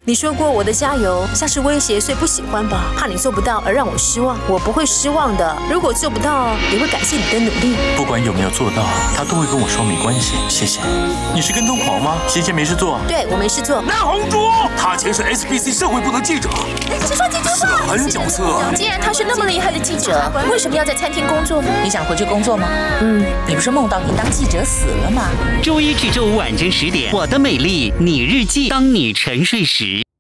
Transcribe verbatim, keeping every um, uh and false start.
你说过我的加油像是威胁，所以不喜欢吧？怕你做不到而让我失望，我不会失望的。如果做不到，也会感谢你的努力。 不管有没有做到，他都会跟我说没关系，谢谢。你是跟踪狂吗？闲闲没事做？ 对，我没事做。 南红珠，他前是 S B C 社会部的记者， 是说记者是个狠角色。 既然他是那么厉害的记者，为什么要在餐厅工作呢？ 你想回去工作吗？ 嗯， 你不是梦到你当记者死了吗？ 周一至周五晚间十点，《我的美丽你日记》，当你沉睡时。